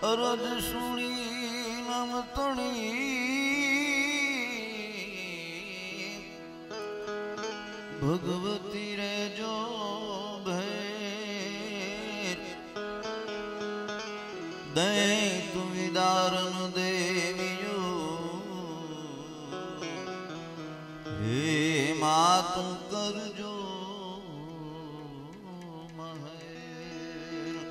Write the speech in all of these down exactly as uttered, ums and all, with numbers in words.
અરજ સુણી નમ તણી ભગવતી રે જો ભેર દૈ તું વિદારન દેવીઓ હે મા તું કરજો મહેર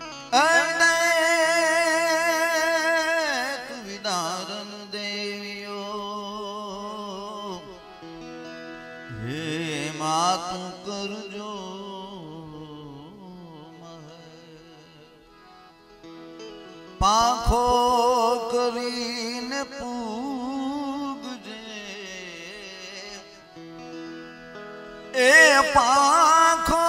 તું વિદારન દેવીઓ હે મા તું કરજો પાંખો કરીને પૂગજે એ પાંખો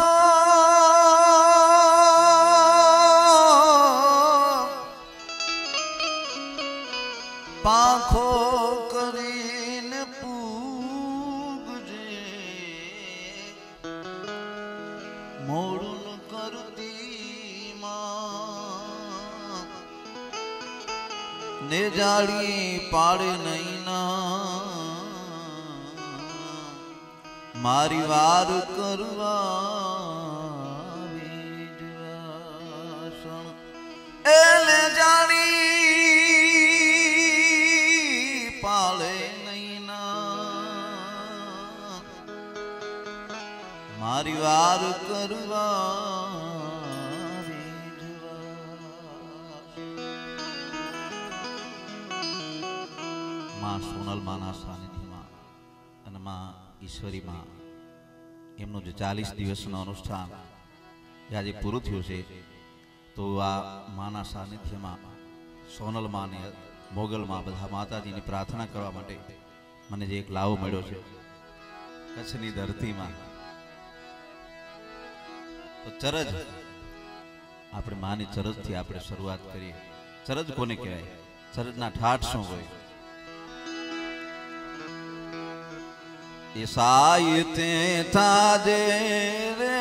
પાંખો કરીને પૂગજે મોડું કરતી માં ને જાળી પાડે નહીં ના મારી વાર કરવા વિજવાસણ એને જાળી પાડે નહીં ના મારી વાર કરવા સોનલ માના સાનિધ્યમાં અને માં ઈશ્વરી માં એમનું જે ચાલીસ દિવસનું અનુષ્ઠાન આજે પૂરું થયું છે તો આ માના સાનિધ્યમાં સોનલ માને મોગલમાં બધા માતાજીની પ્રાર્થના કરવા માટે મને જે એક લાવો મળ્યો છે કચ્છની ધરતીમાં તો ચરજ આપણે માની ચરજથી આપણે શરૂઆત કરીએ. ચરજ કોને કહેવાય? ચરજના ઠાઠ શું હોય? એ સાહિત્ય થાજે રે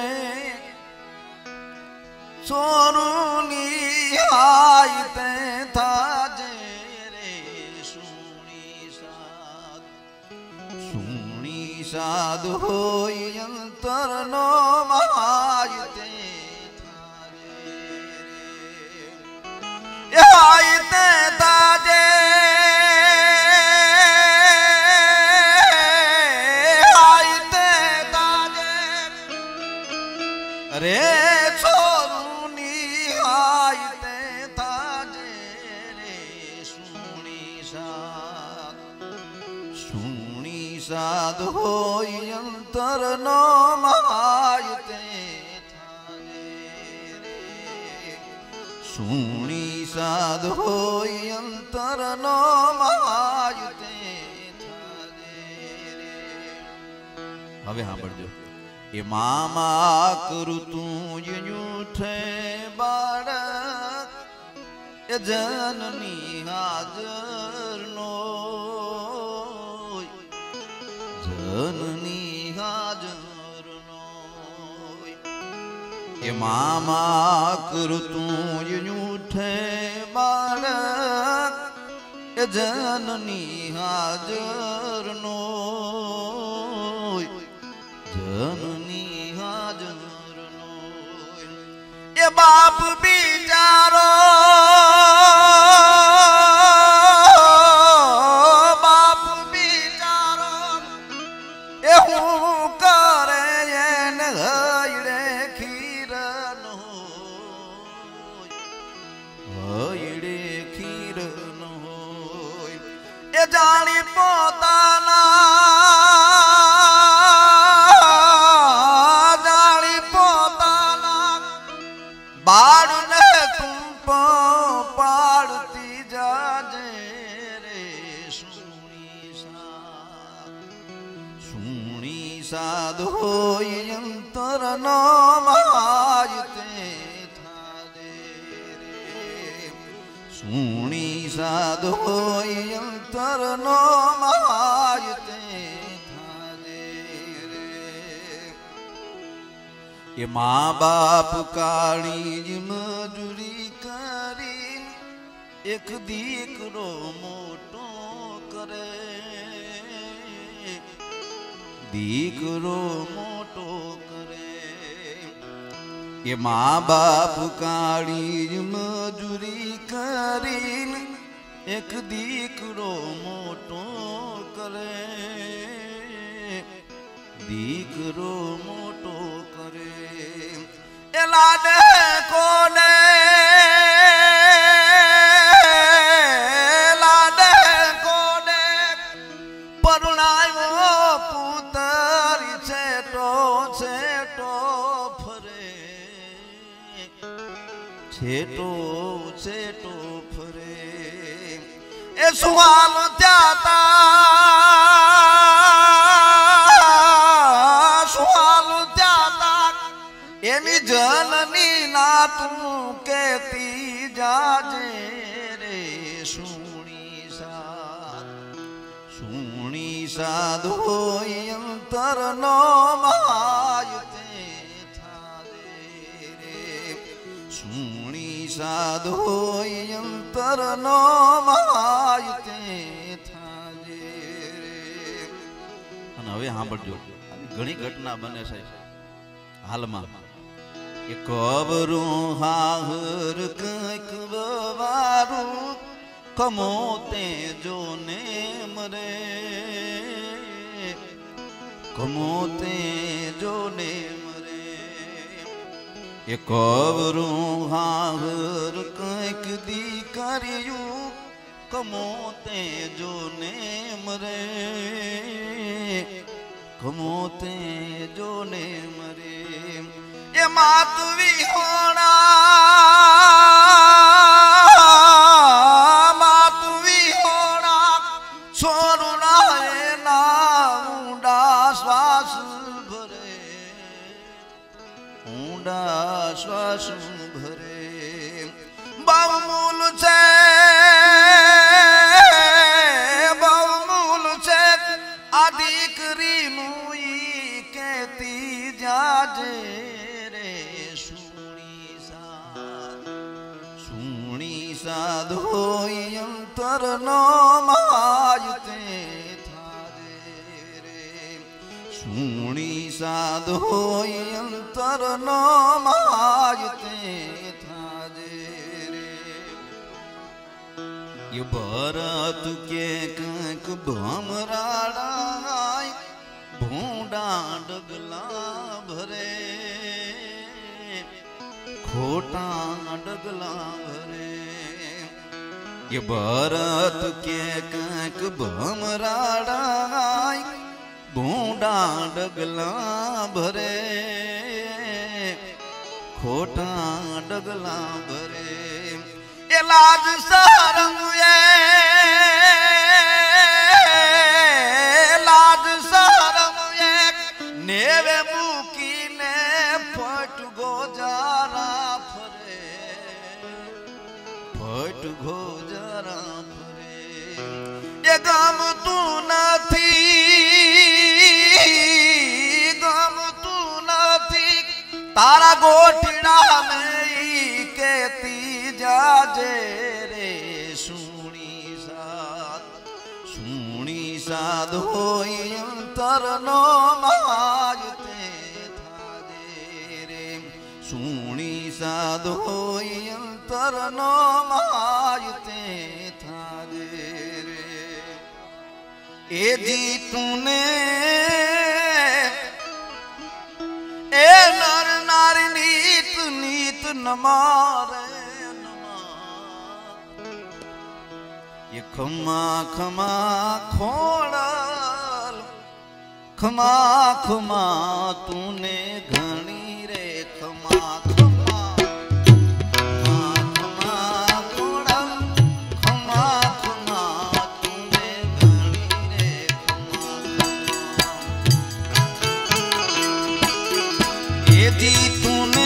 સોરુની હાયતે થાજે રે સુણી સાદ સુણી સાદ હોય અંતરનો મહાયતે થાજે રે હાયતે થાજે રે છોરુની હાયતે થાજે રે સુણી સાદ સુણી સાદ હોય અંતરનો મહાયતે થાજે રે સુણી સાદ હોય અંતરનો મહાયતે થાજે રે. હવે સાંભળજો. એ મામા કરું તું જૂઠે બાળક એ જનની હાજર નો જનની હાજર નો એ મામા કરું તું જૂઠે બાળક એ જનની હાજર નો જનની હાજર નો એ બાપ બિચારો બાપ બિચારો એ હું કરે એને હૈડે ખીર નો હૈડે ખીર નો એ જાણી પોતાના બાળને તું પાડતી જાજે રે સુણી સાદ સુણી સાદ હોય અંતરનો મહાયતે થાજે રે સુણી સાદ હોય અંતરનો મહાયતે થાજે રે. એ મા બાપ કાળી જ મજૂરી કરી એક દીકરો મોટો કરે, દીકરો મોટો કરે, એ મા બાપ કાઢી મજૂરી કરીને એક દીકરો મોટો કરે, દીકરો મોટો કરે, એ લાડે કોને લાડે કોને પરણાયો પુત્ર છેટો છેટો ફરે, છેટો છેટો ફરે, એ સુવાલ ત્યાતા સુવાલ ત્યાતા એની જનની ના તું કેતી જાજે રે, સુણી સાદ સુણી સાદ હોય અંતર નો માય તે થાદે રે, સુણી સાદ હોય અંતર નો માય તે થાજે રે. અને હવે સાંભળજો, ઘણી ઘટના બને છે હાલમાં. એ કબરું હાહર કંઈક વારું કમો તે જોને મરે, કમો તે જોને મરે, એ કબરું હાહર કંઈક દીકરીયું કમો તે જોને મરે, કમો તે જોને મરે, એ માત વિહોણા માત વિહોણા છોરુણા એના ઊંડા શ્વાસ ભરે, ઊંડા શ્વાસ ભરે, બહુમૂલ છે બહુમૂલ છે આ દીકરીનું ઈ કેતી જાજે રે, સુણી સાદ સુણી સાદ હોય અંતર નો માય તે થાજે રે, સુણી સાદ હોય અંતર નો માય તે થાજે રે. એ ભરત કે કંઈક ભમરાડાય ભૂંડા ડગલા ભરે, ખોટા ડગલા ભરે, એ ભરત કે કંઈક ભમરાડાય ભૂંડા ડગલા ભરે, ખોટા ડગલા ભરે, એ લાજ શરમ એ લાજ શરમ એ નેવે મૂકીને ફટ ગોજારા ફરે, ફટ ગોજારા ફરે, એ ગમતું નથી ગમતું નથી તારા ગોઠડા ને કેતી જાજે રે, સુણી સાદ સુણી સાદ હોય અંતર નો માય તે થાજે રે, સુણી સાદ હોય અંતર નો માય તે થાજે રે. એ જીતુને એ નર નારી નીત નીત નમારે ये खमा खमा खोड़ल खमा खमा तूने घणी रे खमा खमा खमा खमा खोड़ल खमा खमा तूने घणी रे खमा खमा ये दी तूने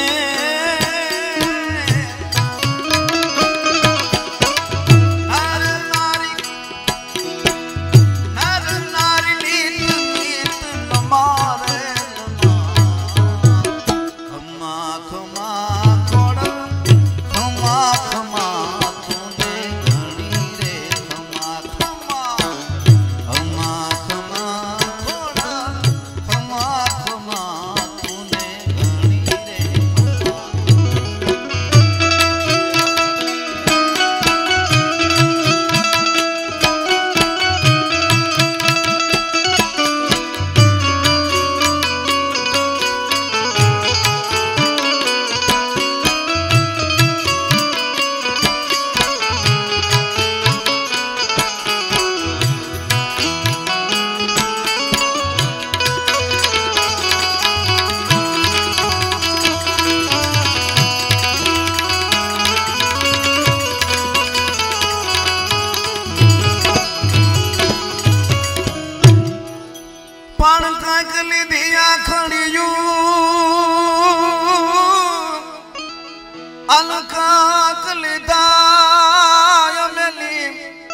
અલકાક લીધા મેલી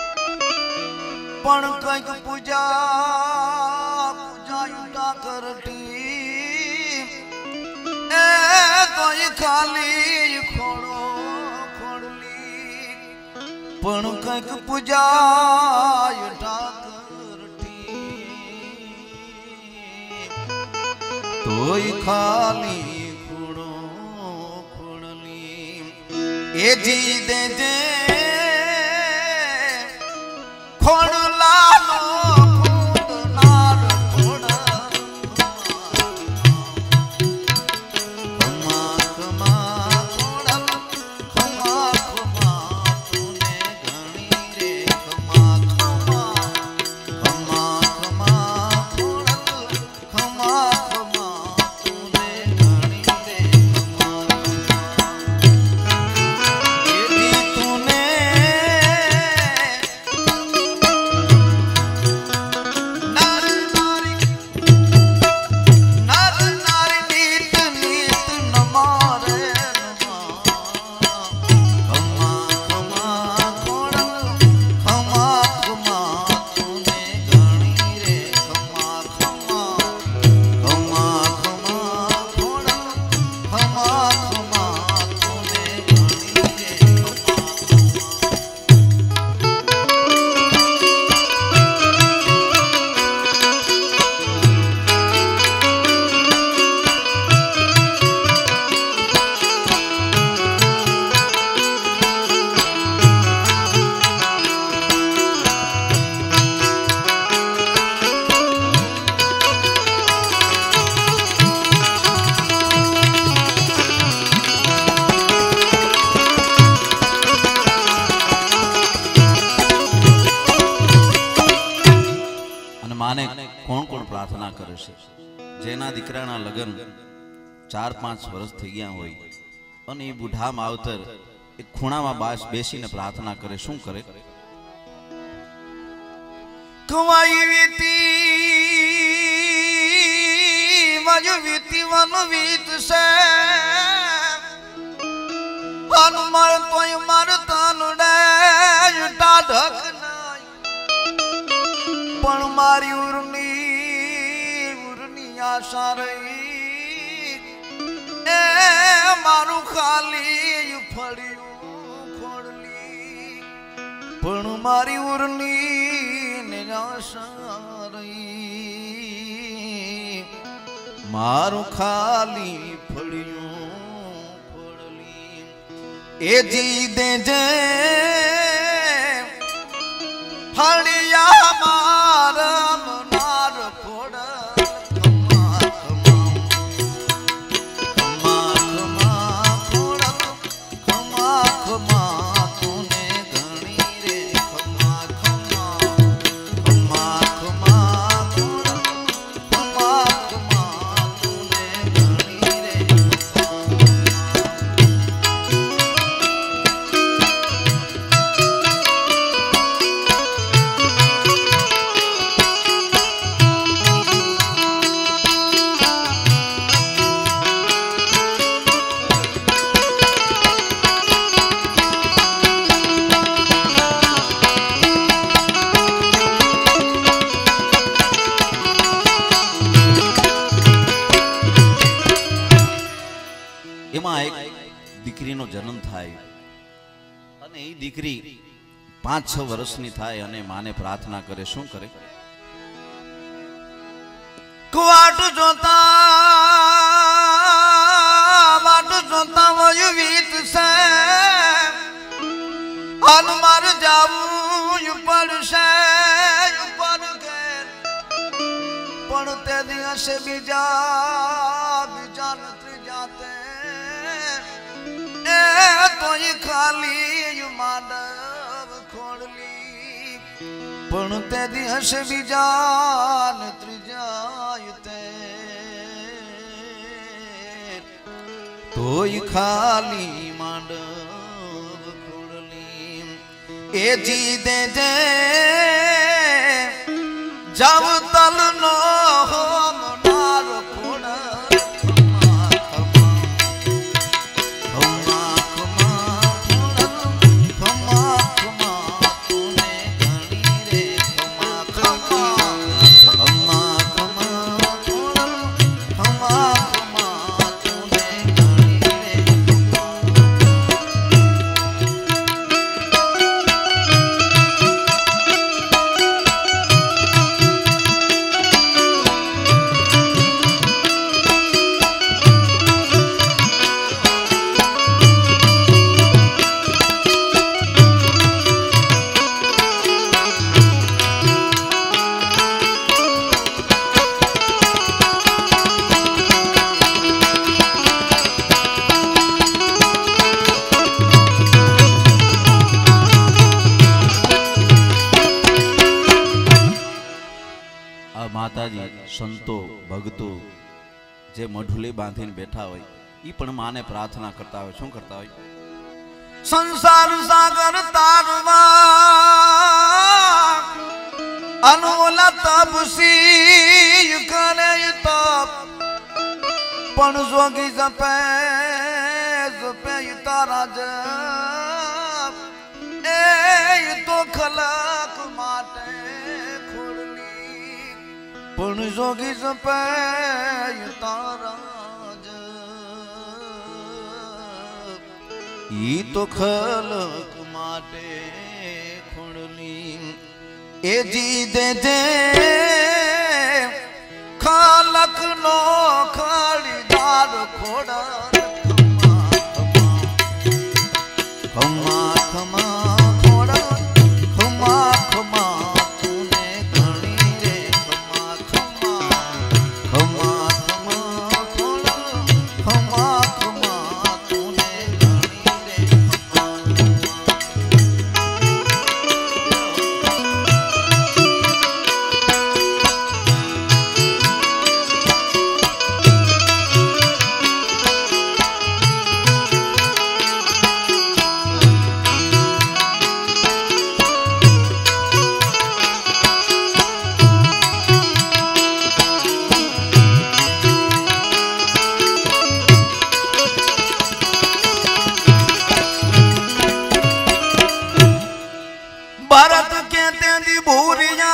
પણ કઈક પૂજા પૂજા યુટા કરતી એ તો ખાલી ખોડો ખોડલી પણ કઈક પૂજા યુટા કરતી તોય ખાલી એ જી દે જે ખોડલાનો ખોડનાર ખોડ ખમા ખમા ખોડલ ખમા ખમા તુને ઘણી રે ખમા ખમા ખમા ખમા ખોડલ ખમા ખમા તુને ઘણી રે ખમા કોણ કોણ પ્રાર્થના કરે છે જેના દીકરાના લગ્ન ચાર પાંચ વર્ષ થઈ ગયા હોય અને એ બુઢા માવતર એક ખૂણામાં બાસ બેસીને પ્રાર્થના કરે શું કરે કવાઈ વીતી મજુ વીતી વન વીત સે અનમર તોય મર તનડે ટાઢક પણ મારી ઉરની ઉરની આશા રહી એ મારું ખાલી ફળ્યું ખોડલી પણ મારી ઉરની નિરાશા રહી મારું ખાલી ફળ્યું ખોડલી એ જી દે જે ફળિયા મારમ નાર ખોડ ખમા ખમા ખમા ખમા ખોડ ખમા ખમા તુને ઘણી રે ખમા ખમા ખમા ખમા ખોડ ખમા ખમા તુને ઘણી રે દીકરીનો જન્મ થાય અને એ દીકરી પાંચ છ વર્ષની થાય અને માને પ્રાર્થના કરે શું કરે વાટ જોતા વાટ જોતા વયુ વીત સે અનમર જાવું પડશે ઉપર ઘેર પણ તે દિવસે બીજા બીજા નથી જાતે તોય ખાલી માંડવ ખોડલી પણ તે દિવસે બીજા ને ત્રીજા તે તોય ખાલી માંડવ ખોડલી એ જી દે જે જબ તલ નો હોમ નાર ખોડ ખમા ખમા ખમા સંતો ભક્તો જે મઢુલી બાંધીને બેઠા હોય ઈ પણ માને પ્રાર્થના કરતા હોય. શું કરતા હોય? સંસાર સાગર તારવા અનોલા તપસી કરે તપ પણ જોગી જપે જપે તારા જપ એ તો ખલક માટે ખોડલી પણ જોગી જપે તારા જપ ઈ તો ખલક માટે ખોડલી એ જી દે દે ખાલક નો ખડીદાર ખોડા ખમા ખમા ખોડા ખમા ખમા તુને ઘણી રે ખમા ખમા ખમા ખમા ખોડા ખમા ખમા તુને ઘણી રે ખમા भारत के तेजी भूरिया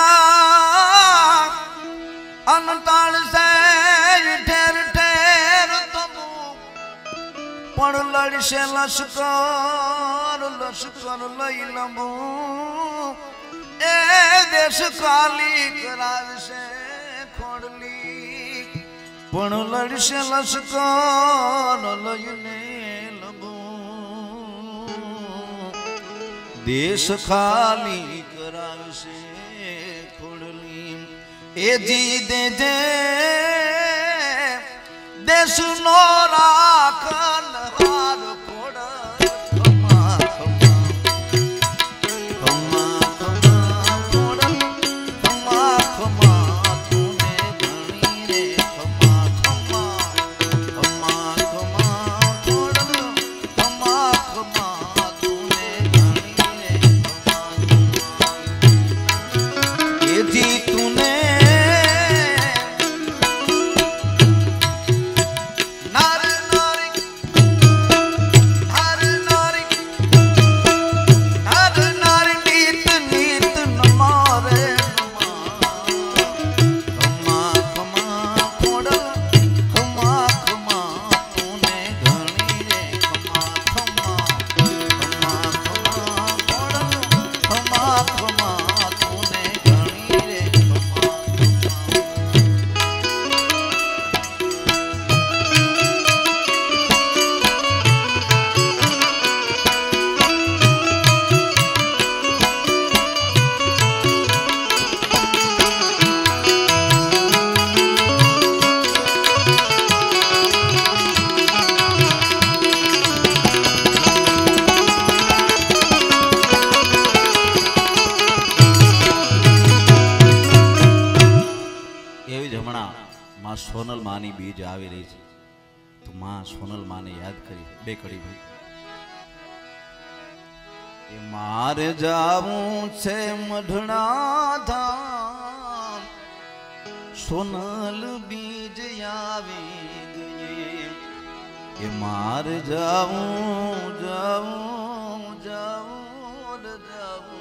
अनताल से ठेर ठेर तबू पण लड़से लश्कर लश्कर लई लबू ए देश काली करार से खोड़ली पण लड़से लश्कर लईने लबू देश खाली करावशे खोडली ए જી દે દે દેશ નો રાખન હાર ખોડ ખમા ખમા ખમા ખમા ખોડ ખમા ખમા તુને ઘણી રે ખમા ખમા ખમા ખમા ખોડ ખમા ખમા તુને जी तूने नार नारी हर नारी हर नारी नीत नीत नमारे खमा खमा खोड़ा खमा खमा तूने घणी रे खमा खमा खमा खमा खोड़ा खमा खमा तूने मां सोनल मानी बीज आवी रही है तो मां सोनल माने याद करी बे कड़ी भाई ये मार जाऊं छे मढना धाम सोनल बीज आवी गई ये मार जाऊं जाऊं जाऊं जाऊं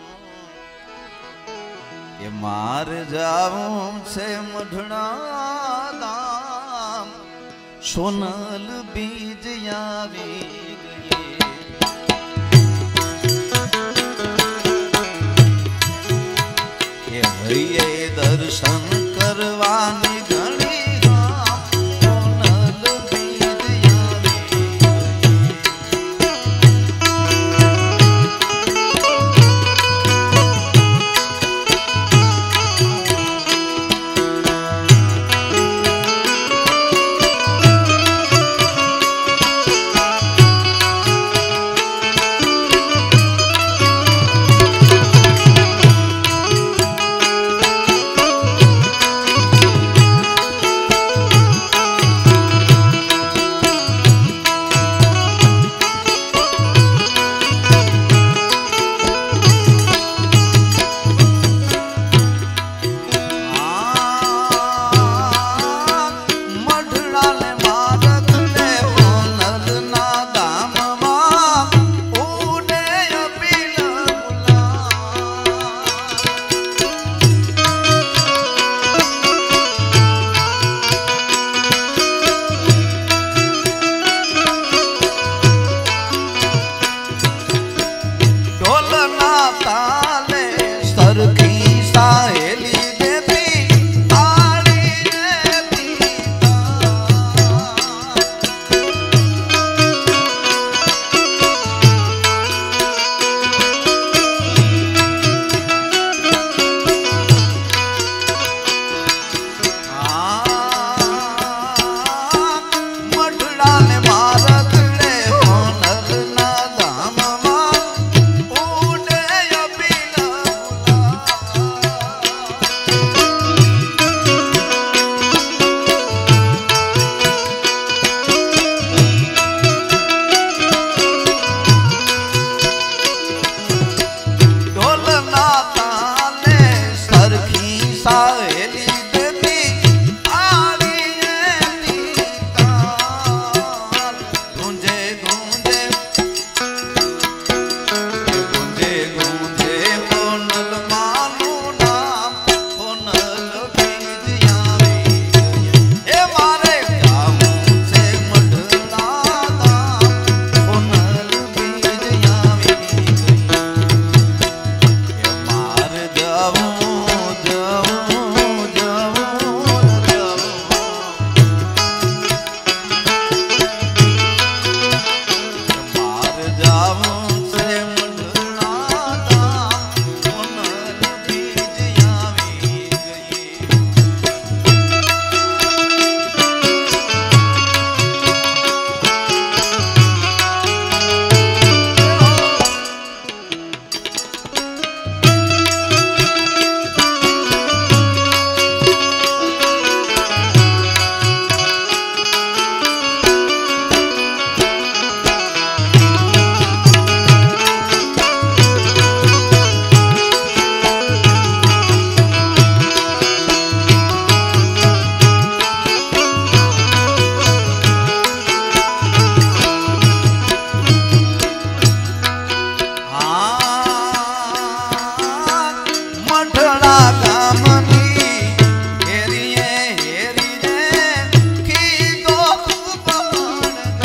ये मार जाऊं छे मढना दाम सोनल बीज आवी गई ये हरिये दर्शन करवानी घणी राम सोनल बीज आवी સરખી સાહેલી દેતી તાળી રે પિતા મઢડાને મારત રે હોનરના ધામમાં ઉડે ઢોલના તાલે સરખી સાહેલી દેતી આળી એની તાલ ગુંજે ગુંજે ગુંજે ગુંજે હોનલ માનું નામ હોનલ બીજ આવી એ મારે ગાવું છે મઢડા ધામ હોનલ બીજ આવી એ માર જવું જવું જવું જવું માર જાવું છે મઢડા ધામ હોનલ બીજ આવી ગઈ મઢડા ગામની હેરીએ હેરી રે કીધો પણ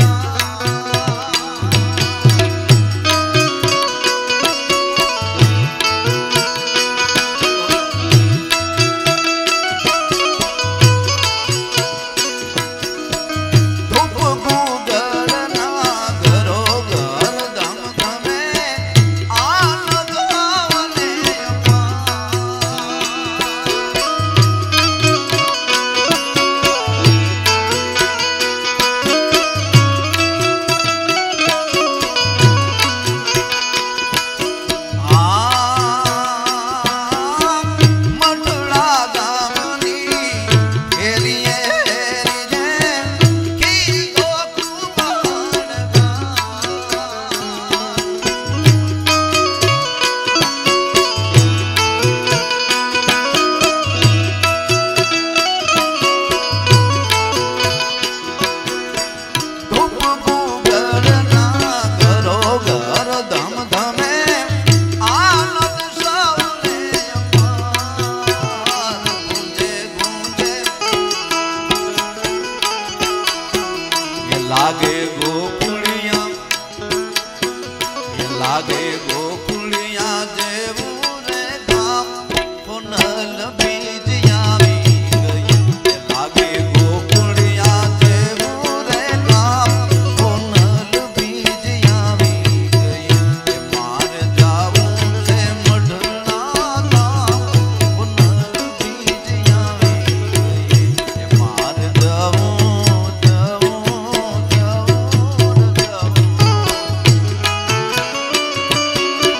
ધૂપ ગુગળના ઘરો ઘર ધમ ધમે આનંદ આવને મઢડા ગામની હેરીએ હેરી રે કીધો પણ ધૂપ ગુગળના ઘરો ઘર ધમ ધમે આનંદ સૌને અપાર ગુંજે ગુંજે એ લાગે ગોકુળિયા એ લાગે ગોકુળિયા જેવું રે ગામ હોનલ બીજ આવી ગઈ એ લાગે ગોકુળિયા જેવું રે ગામ હોનલ બીજ આવી ગઈ એ માર જાવું છે મઢડા ધામ હોનલ બીજ આવી ગઈ એ માર જવું જવું જવું જવું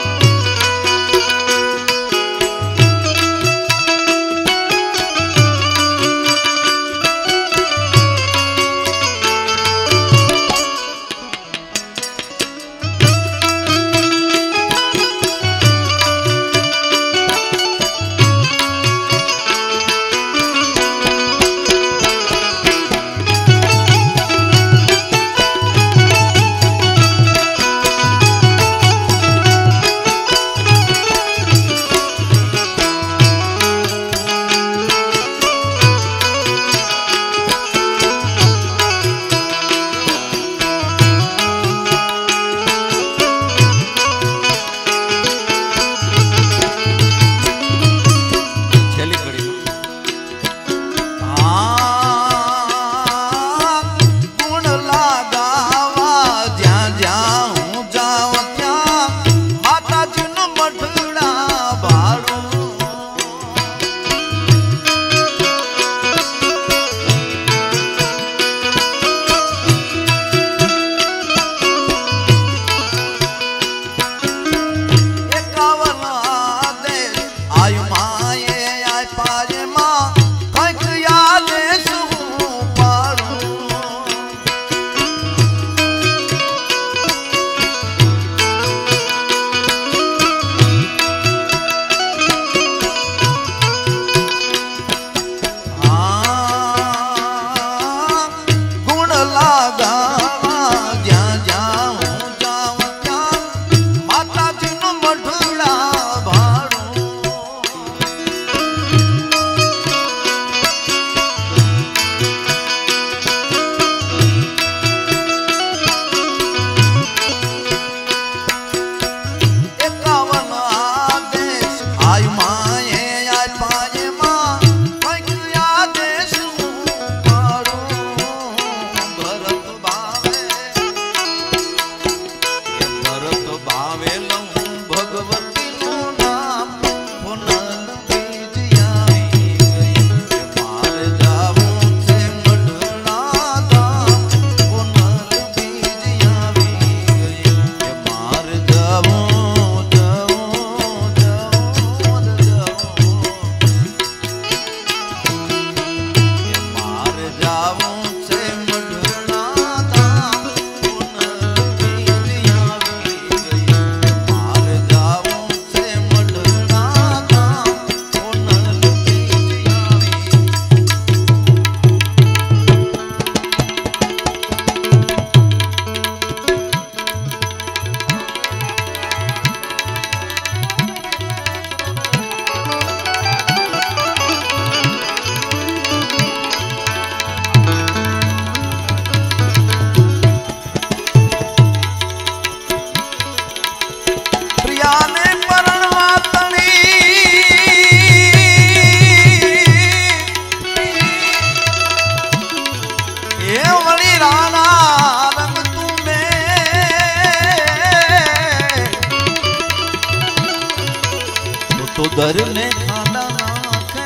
घर ने खाना नाखे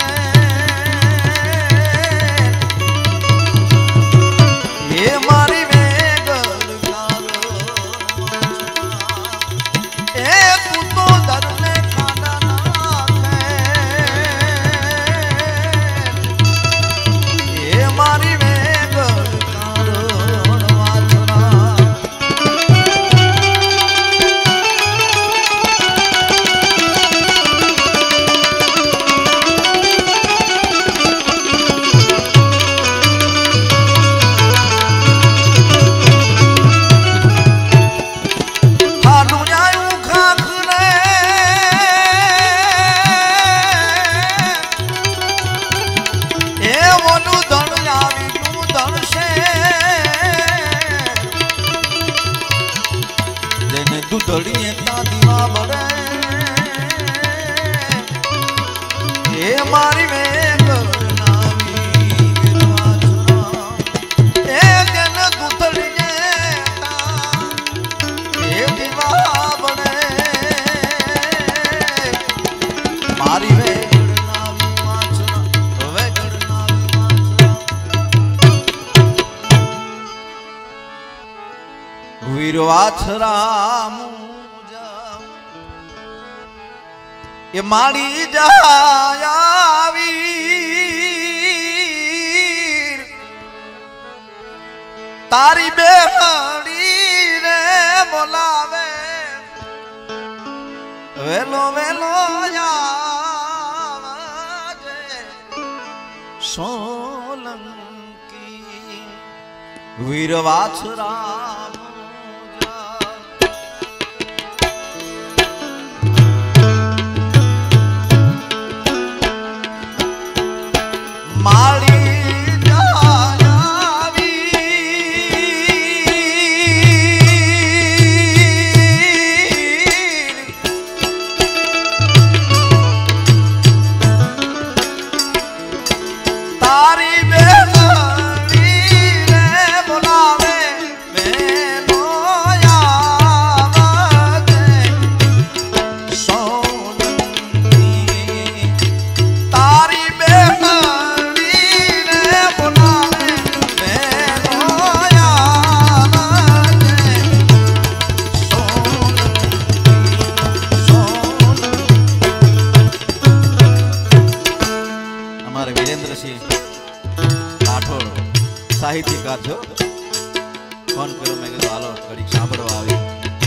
ये मारी वेगल ए तू तो घर ने खाना नाखे ये मारी દુધડીએ તા દીવા બળે એ મારી વેગર નાવી વાછરા એ જેન દુધડીએ તા એ દીવા બળે મારી વેગર નાવી વાછરા વેગર નાવી વાછરા વીર વાછરા ये माड़ी जायावीर तारी बेहड़ी रे बोलावे वेलो वेलो यावजे सोलंकी वीर वाछरा साहित्यकार छो फोन करो मैं कहो हालो घड़ी सांभळवा आवी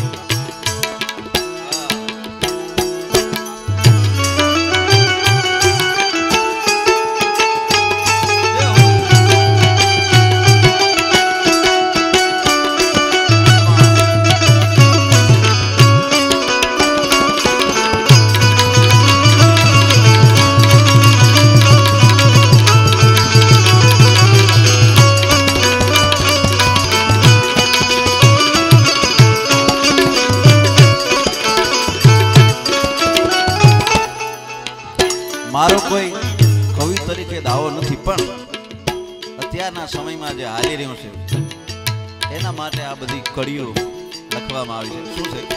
मारो कोई कवि तरीके दावो नहीं पण अत्यारना समयमां जे हाली रह्युं छे एना माटे आ बधी कड़ीओ लखवामां आवी छे। शुं छे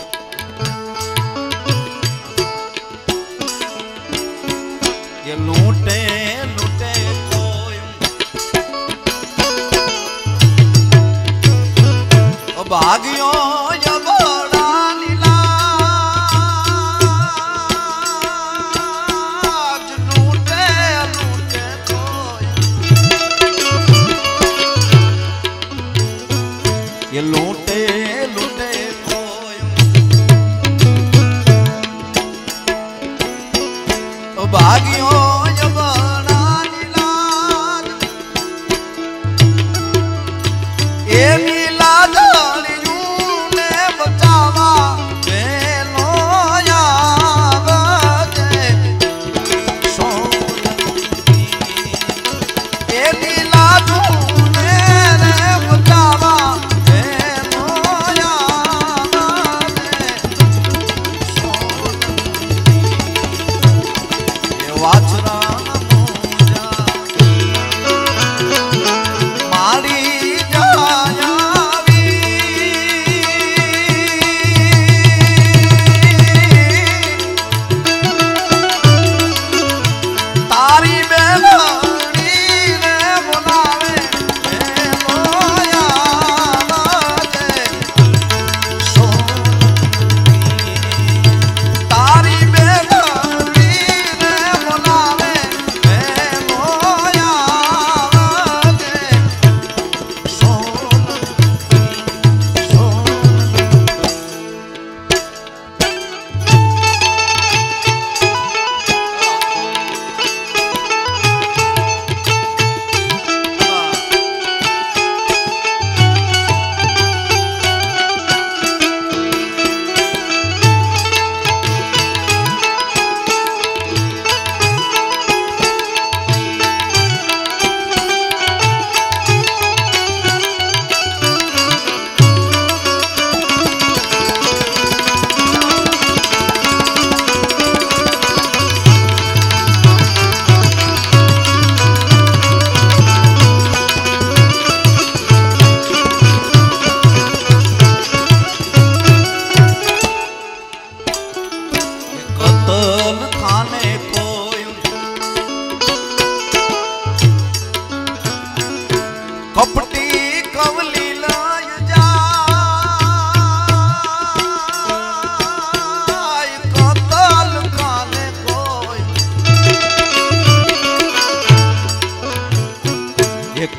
ये लूटे लूटे कोई ओ भाग्यो यबड़ा लीला ये लूटे लूटे कोई ओ भाग्यो यबड़ा नीलाद ए नीलाद यूने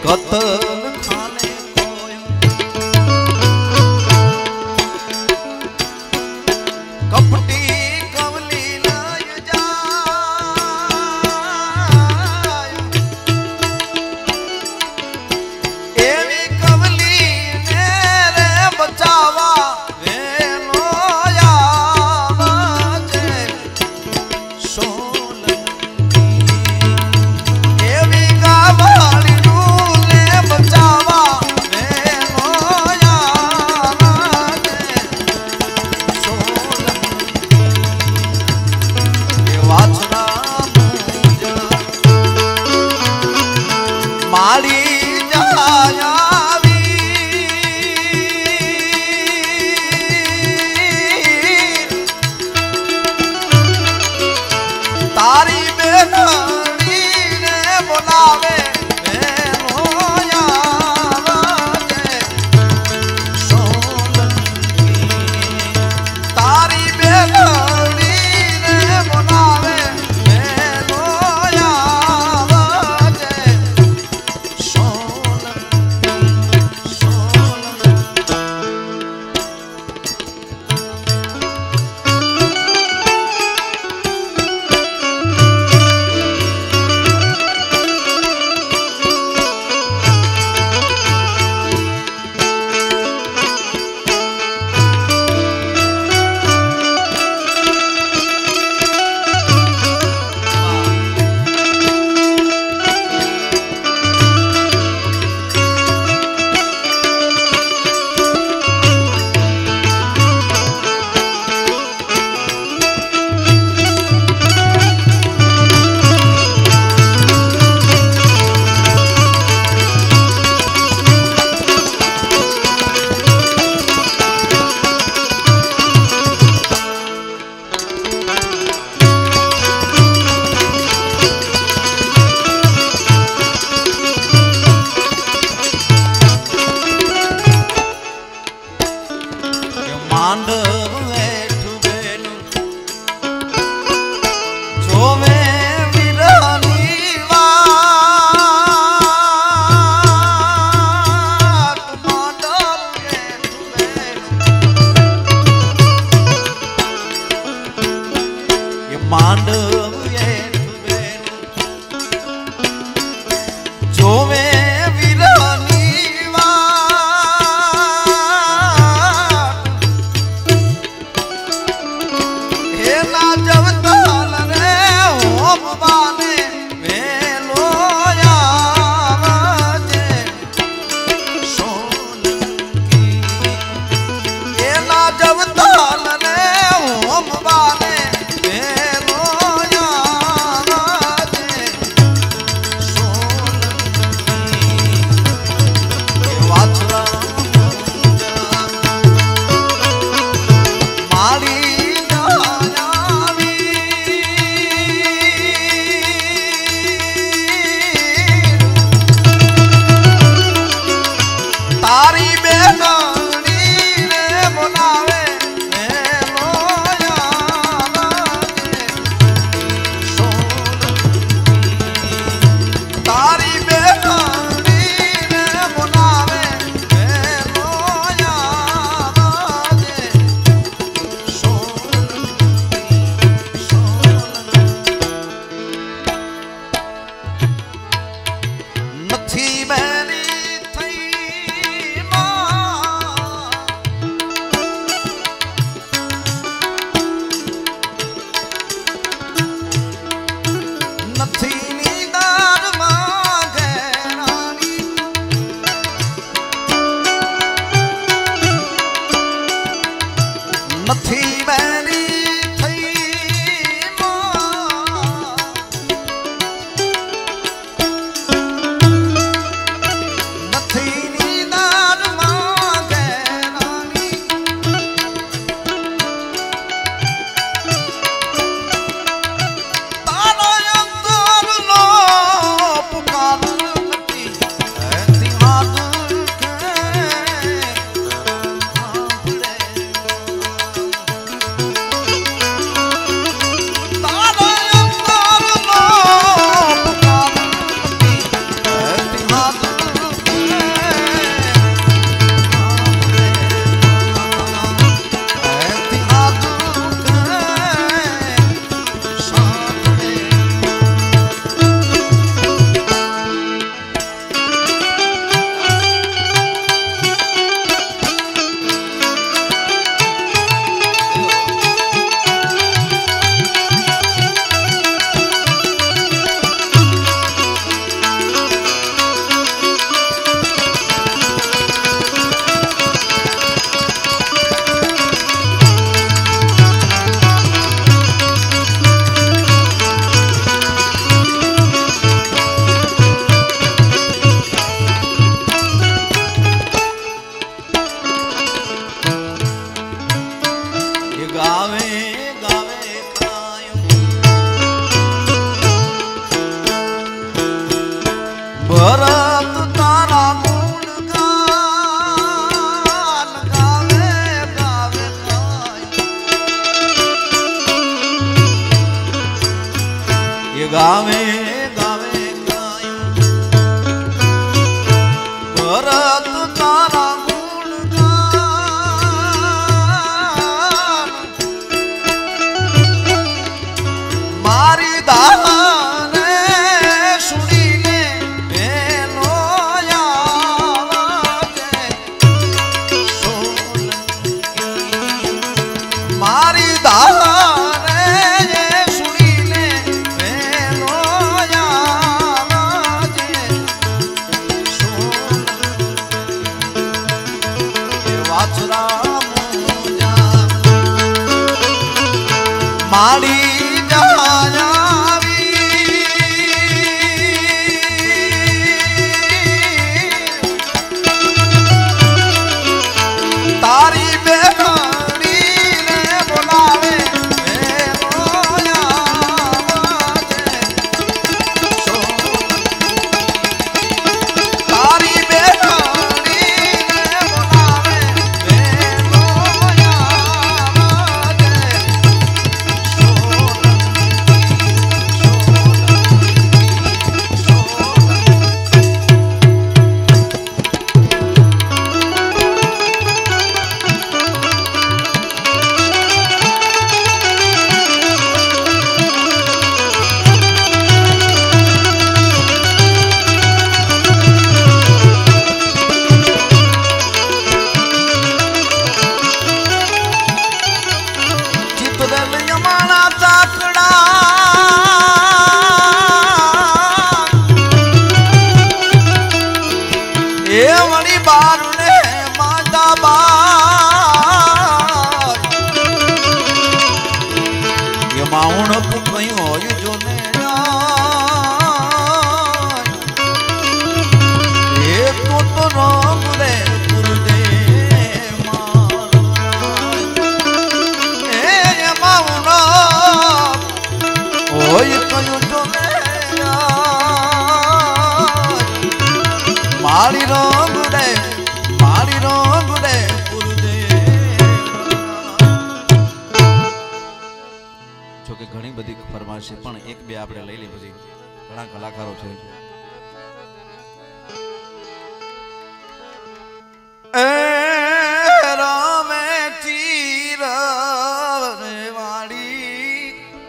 कतल खाने खोयो कपटी कवली लाय जाय एवी कवली ने रे बचावा वेलो यावजे सोलंकी एवी गावाली ने बचावा वेलो यावजे सोलंकी ये वाछड़ा मुझा माली तारी बेनड़ी ने बुलावे वेलो यावजे सोलंकी तारी बेनड़ी ने बुलावे वेलो यावजे सोलंकी सोलंकी मांडव हेठू बेनु जोवे वीरानी वाट मांडव हेठू बेनु ये मांडव हेठू बेनु जोवे वीरानी जब ताल रे होम बाने वेलो यावजे सोलंकी एला जब ताल रे होम बाने वेलो यावजे सोलंकी वाछड़ा माली तारी बेनड़ी ने बुलावे वेलो यावजे सोलंकी तारी बेनड़ी ने बुलावे वेलो यावजे सोलंकी सोलंकी नथी बेनी नथी बेनी थई नथी नीदार मांगे रानी तारो अंदर लो पुकार नथी ऐसी हाथ के ગાવે ગાવે કાયમ ભરત તારા ગુણ ગાન ગાવે ગાવે કાયમ એ ગાવે ગાવે કાયમ ભરત તારા મારી દાને સુણીને વેલો આવે સોલંકી મારી દાને સુણીને વેલો આવે સોલંકી વાછરા મોજા મારી મારી રોગ રે મારી રોગ રે જોકે ઘણી બધી ફરમાઈશ છે પણ એક બે આપણે લઈ લઈએ પછી ઘણા કલાકારો છે એ રામે તીર વાળી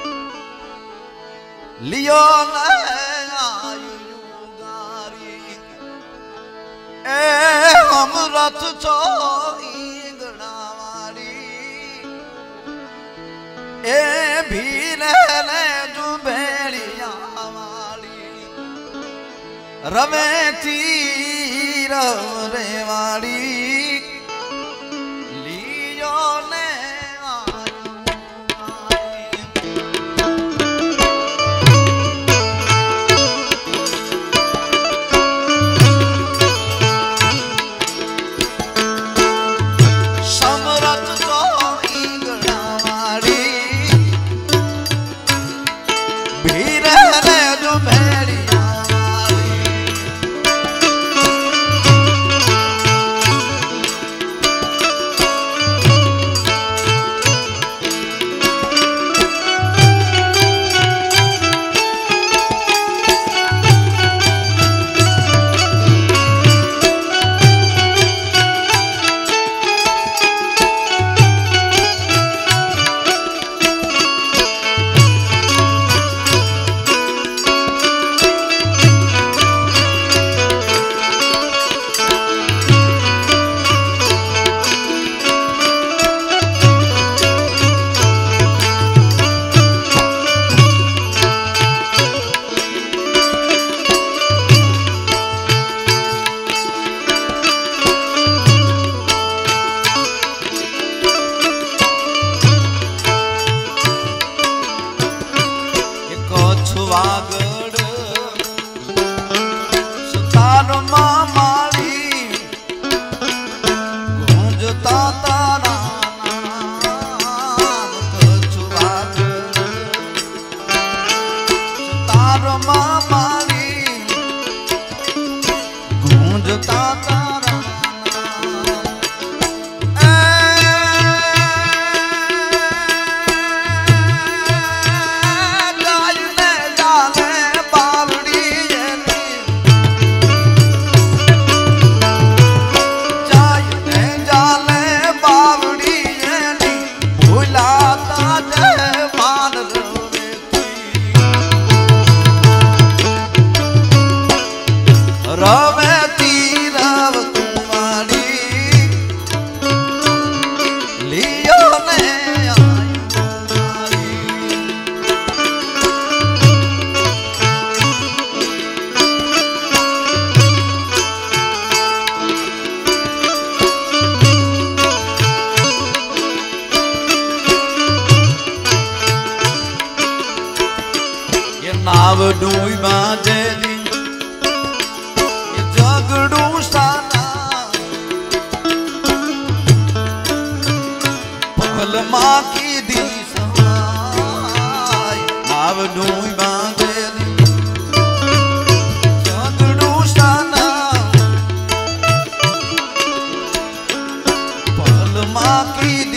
લિયો ને એ અમૃત છો ઈંગણા વાળી એ ભીને ને જુબેડિયા વાળી રમે તીર રે વાળી લીયો ને નાવડું બાંધેલી જગડું સાના પલમાં કીધી સહાય નાવડું બાંધેલી જગડું સાના પલમાં કીધી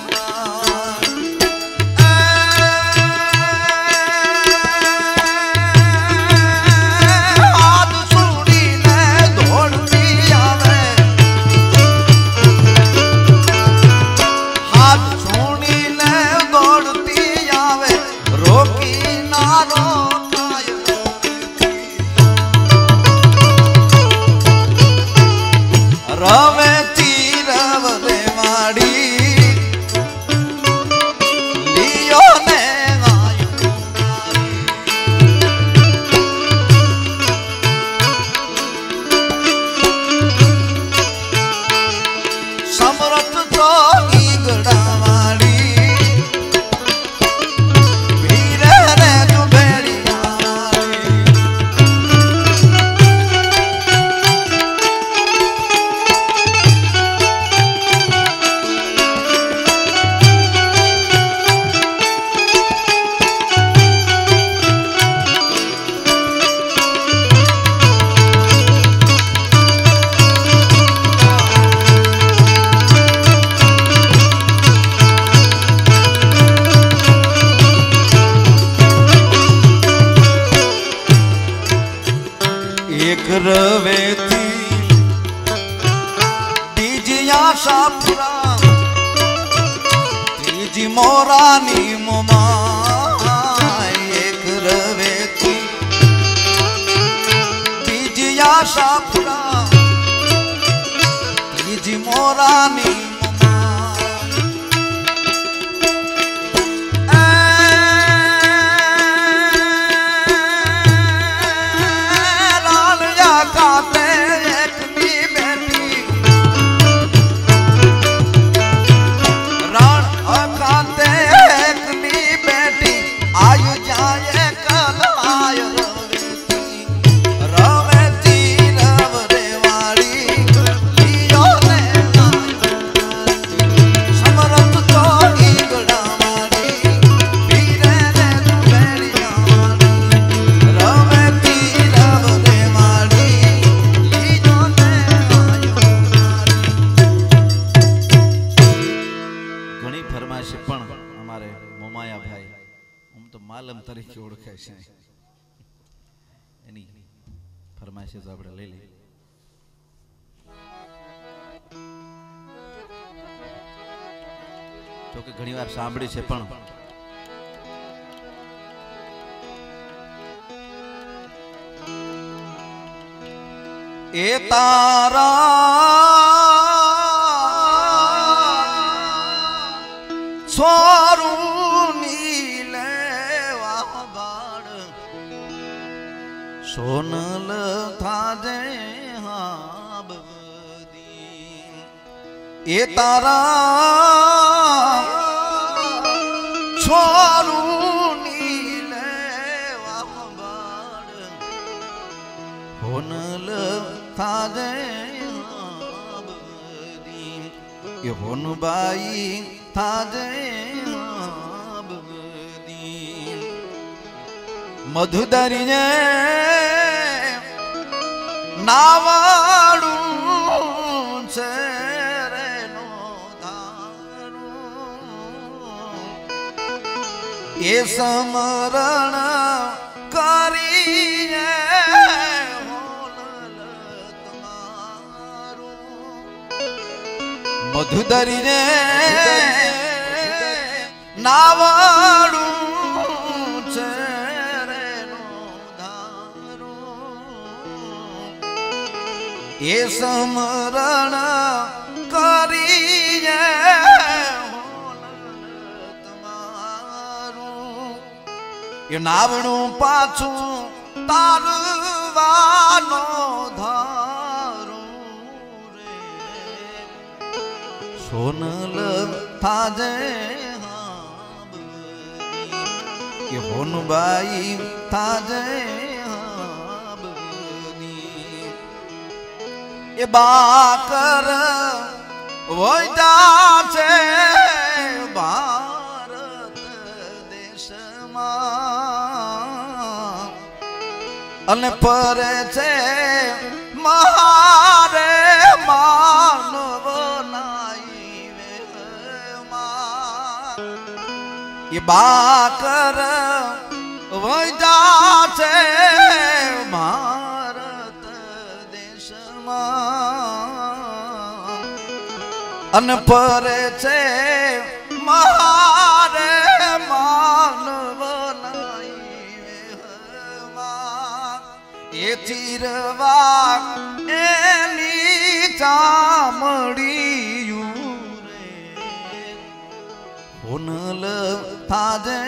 રવેથી ત્રીજી આશાપુરા ત્રીજી મોરાની મોમાં એક રવેથી ત્રીજી આશાપુરા ત્રીજી મોરાની માલમ તરીકે ઓળખાય છે એની ફરમાઈશ તો આપણે લઈ લઈએ. જો કે ઘણી વાર સાંભળી છે પણ એ તારા છોરું સોનલ થાજે હાબદી એ તારા છોરું નીલે વાબાડ હોનલ થાજે હાબદી એ હોનબાઈ થાજે હાબદી મધુદરીને નાવાડું છે રે નો ધારું એ સમરણ કરીને મધુદરીને નાવાડું છે એ સમરણ કરીએ તમારું એ નાવણું પાછું તારવાનો ધારું રે સોનલ થાજે એ હોનબાઈ તાજે એ બાકર વૈદા છે ભારત દેશમાં અને પરે છે મહારે માનવ નાઈ વેમાં એ બાકર વૈદા છે ભારત દેશમાં અને પરે છે મહારે માનવ એ ચીરવા એની ચામડીયું રે હોનલ તાજે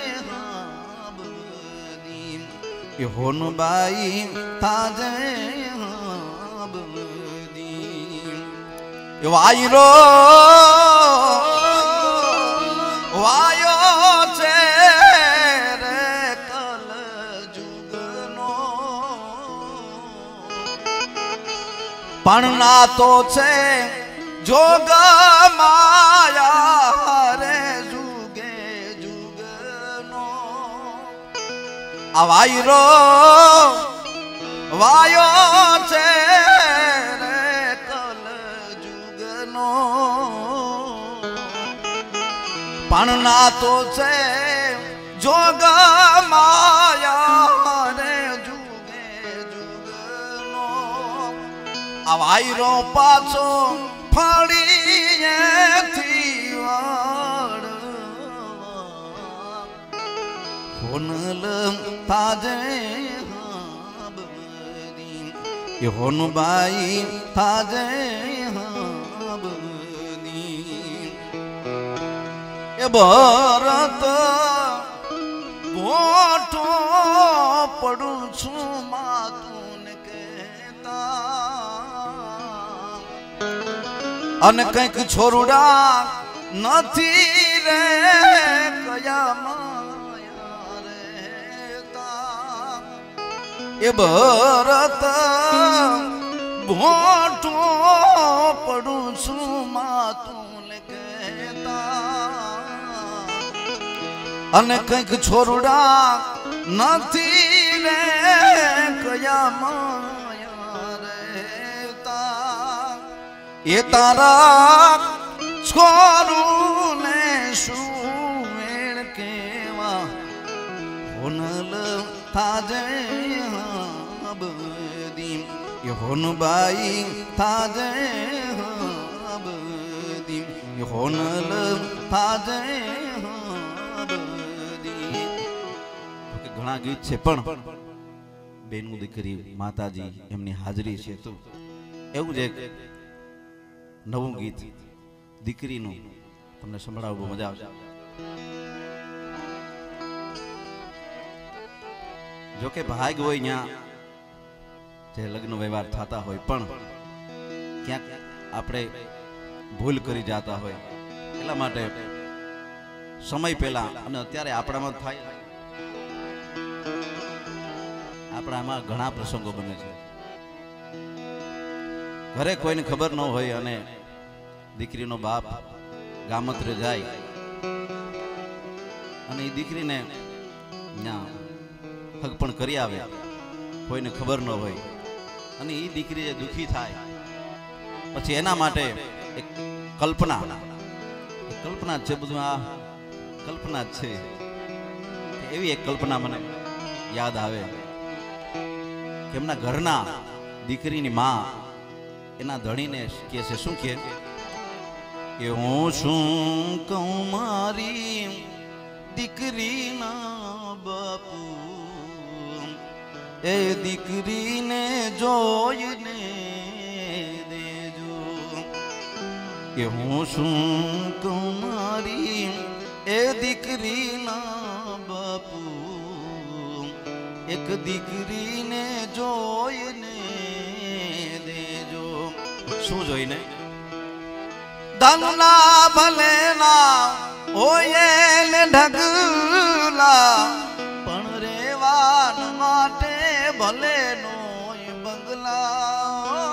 હાબની એ હોનબાઈ તાજે હાબની એ વાયરો વાયો છે રે કલ જુગનો પણ ના તો છે જોગ માયા રે જુગે જુગનો આ વાયરો વાયો છે રે કલ જુગનો પણ ના તો છે જોગ માયા રે જુગે જુગનો આ વાયરો પાછો ફળીએથી વાળવા હોનલ તાજે હાબની એ હોનબાઈ તાજે હાબની એ ભરત મોટો પડું છું માતું અને કંઈક છોરુડા નથી રે કયા માયા રેતા એ ભરત ભોટો પડું છું માતું કહેતા અને કંઈક છોરુડા નથી રે કયા માયા રેતા એ તારા છોરું ને શું વેણ કેવા હોનલ તાજે હાબદી એ હોનબાઈ તાજે હાબદી એ હોનલ તાજે હાબદી ઘણા ગીત છે પણ બેનું દીકરી માતાજી એમની હાજરી છે તો એવું જ એક નવું ગીત દીકરીનું તમને સંભળાવવું મજા આવશે. જો કે ભાગ હોય ત્યાં જે લગ્ન વ્યવહાર થતા હોય પણ ક્યાંક આપણે ભૂલ કરી જતા હોય એટલા માટે સમય પહેલા અને અત્યારે આપણામાં થાય આપણામાં ઘણા પ્રસંગો બને છે. ઘરે કોઈને ખબર ન હોય અને દીકરીનો બાપ ગામત્રે જાય અને એ દીકરીને ત્યાં હક પણ કરી આવે, કોઈને ખબર ન હોય અને એ દીકરી જે દુખી થાય પછી એના માટે એક કલ્પના કલ્પના જ છે, બધું આ કલ્પના જ છે. એવી એક કલ્પના મને યાદ આવે કે એમના ઘરના દીકરીની માં એના ધણીને કહે છે, શું કહે કે હું શું કહું મારી દીકરીના બાપુ, એ દીકરીને જોઈને દેજો. કે હું શું કહું મારી એ દીકરીના બાપુ, એક દીકરીને જોઈને દેજો. શું જોઈને? ધનના ભલેના હોય ને ઢગલા પણ રેવાન માટે ભલે નોય બંગલા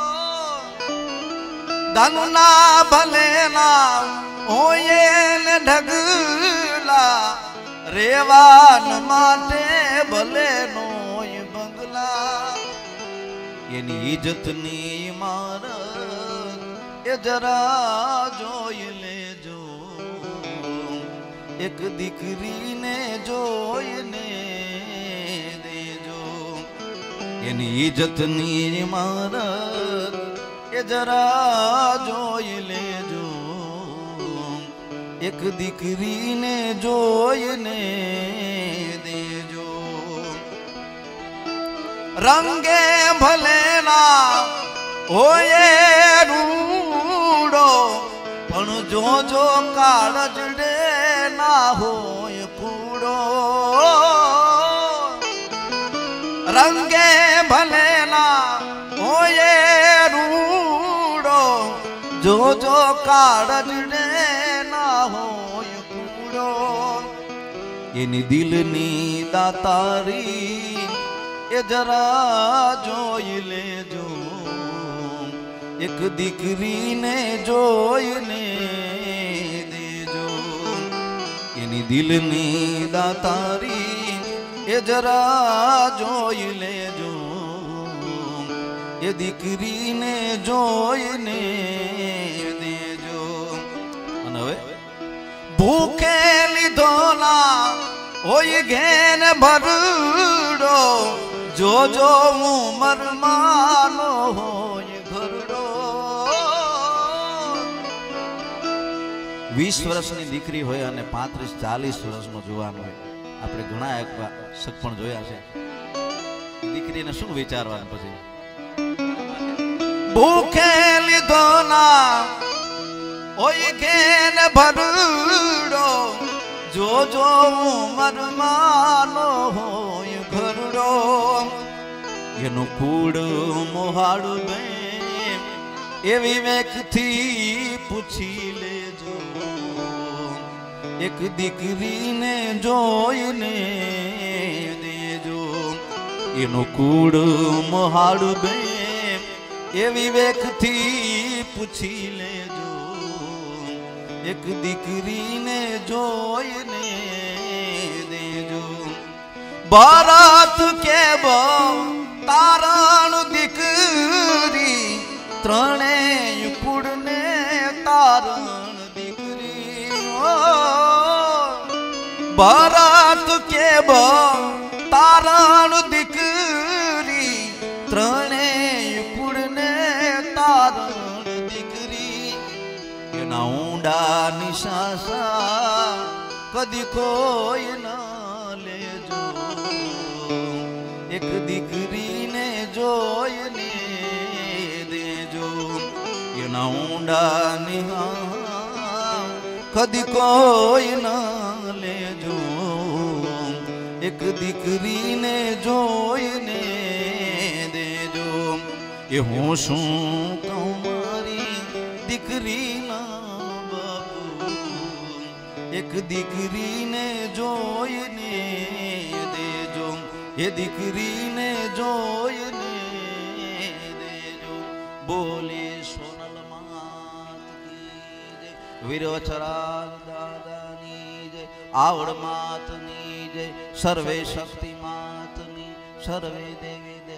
ધનના ભલે ના હોય ને ઢગલા રેવાન માટે ભલે નોય બંગલા એની ઇજ્જતની ઇમારત એ જરા જોઈ લેજો એક દીકરીને જોઈને દેજો એની ઇજ્જતની ઇમારત એ જરા જોઈ લેજો એક દીકરીને જોઈને દેજો રંગે ભલે ના હોય રૂડો પણ જોજો કાળજડે ના હોય કૂડો રંગે ભલે ના હોય રૂડો જોજો કાળજડે ના હોય કૂડો એની દિલની દાતારી એ જરા જોઈ લેજો એક દીકરીને જોઈને દેજો એની દિલની દાતારી એ જરા જોઈ લેજો એ દીકરીને જોઈને દેજો અને હવે ભૂખે લીધો ના હોય ઘેન ભરડો જોજો ઉમર માનો હોય ઘરડો વીસ વર્ષની દીકરી હોય અને પાંત્રીસ ચાલીસ વર્ષનો જુવાન હોય આપણે ઘણા એક સગપણ જોયા છે દીકરીને શું વિચારવાનું પછી ભૂખે લીધો ના હોય ઘેન ભરડો જોજો ઉમર માનો હોય ઘરડો એનું કુડ મોહાડું બે એ વિવેકથી પૂછી લેજો એક દીકરીને જોઈને દેજો એનું કુડ મોહાડું બે એ વિવેકથી પૂછી લેજો એક દીકરીને જોઈને દેજો ભરત કે બહુ તારણ દીકરી ત્રણેય કુળને તારણ દીકરી ભરત કે બહુ તારણ દીકરી ત્રણેય કુળને તારણ દીકરી એના ઊંડા નિશાસા કદી કોઈ ના લેજો એક દીકરીને જોઈને દેજો એના ઊંડા નિહા કદી કોઈ ના લેજો એક દીકરીને જોઈને દેજો એ હું શું કહું મારી દીકરીના બાપુ એક દીકરીને જોઈને દેજો એ દીકરીને જોઈને દેજો બોલે સોનલ માત કી જય વીરવચરાજ દાદાની જય આવડ માતની જય સર્વે શક્તિ માતની સર્વે દેવી દેવ